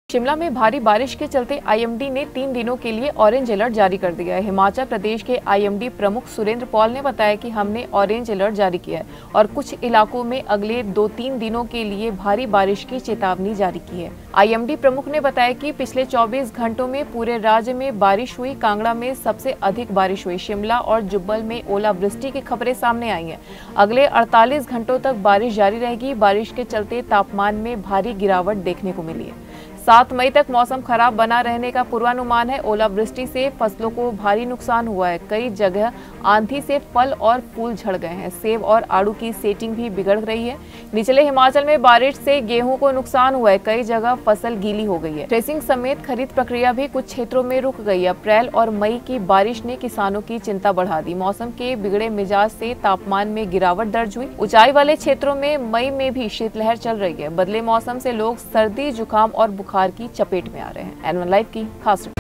शिमला में भारी बारिश के चलते आईएमडी ने 3 दिनों के लिए ऑरेंज अलर्ट जारी कर दिया है। हिमाचल प्रदेश के आईएमडी प्रमुख सुरेंद्र पॉल ने बताया कि हमने ऑरेंज अलर्ट जारी किया है और कुछ इलाकों में अगले 2-3 दिनों के लिए भारी बारिश की चेतावनी जारी की है। आईएमडी प्रमुख ने बताया कि पिछले 24 घंटों में पूरे राज्य में बारिश हुई। कांगड़ा में सबसे अधिक बारिश हुई। शिमला और जुब्बल में ओलावृष्टि की खबरें सामने आई हैं। अगले 48 घंटों तक बारिश जारी रहेगी। बारिश के चलते तापमान में भारी गिरावट देखने को मिली है। 7 मई तक मौसम खराब बना रहने का पूर्वानुमान है। ओलावृष्टि से फसलों को भारी नुकसान हुआ है। कई जगह आंधी से फल और फूल झड़ गए हैं। सेब और आड़ू की सेटिंग भी बिगड़ रही है। निचले हिमाचल में बारिश से गेहूं को नुकसान हुआ है। कई जगह फसल गीली हो गई है। ट्रेसिंग समेत खरीद प्रक्रिया भी कुछ क्षेत्रों में रुक गई है। अप्रैल और मई की बारिश ने किसानों की चिंता बढ़ा दी। मौसम के बिगड़े मिजाज से तापमान में गिरावट दर्ज हुई। ऊंचाई वाले क्षेत्रों में मई में भी शीतलहर चल रही है। बदले मौसम से लोग सर्दी, जुकाम और बुखार की चपेट में आ रहे हैं। N1 लाइव की खास